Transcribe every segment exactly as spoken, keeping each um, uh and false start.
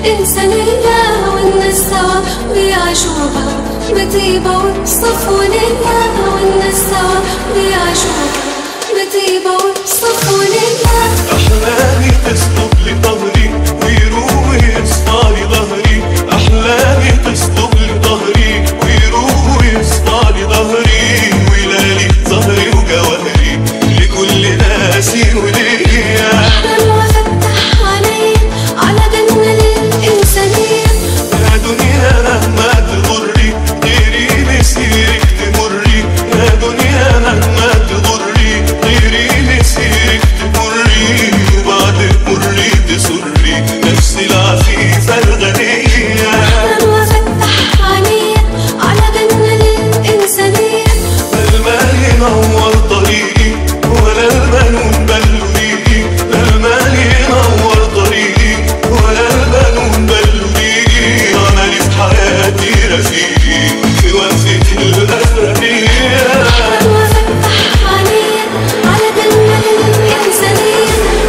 الإنسانية، والناس سوا بيعيشوها بطيبة وبصفونية، والناس سوا بيعيشوها بطيبة وبصفونية. أحلامي تصلب لي ظهري ويروح ويصفى لي ظهري، أحلامي تصلب لي ظهري ويروح ويصفى لي ظهري، ويلالي ظهري وجوهري لكل ناسي وليا. أحلم وأفتح عليا على جنة للإنسانية، يا دنيا مهما تغري غيري مسيرك تمري، يا دنيا مهما تغري غيري مسيرك تمري، وبعد مري تسري نفسي العفيفة الغنية. أحلم وأفتح عليا على جنة للإنسانية، لا المال ينور طريقي ولا البنون بلوا ريقي، لا المال ينور طريقي ولا البنون بلوا ريقي، أملي في حياتي رفيقي في وقفة الأخرانية. أحلم وأفتح عليا على جنة للإنسانية.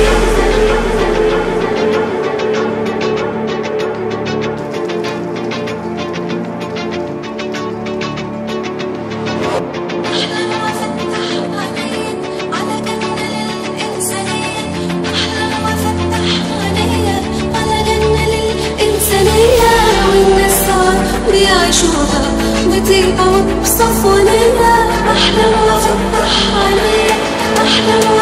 أحلم وأفتح عليا على جنة للإنسانية، أحلم وأفتح عليا على جنة للإنسانية، والناس سوا بيعيشوها بطيبة وبصفونية. أحلم وأفتح عليا، أحلم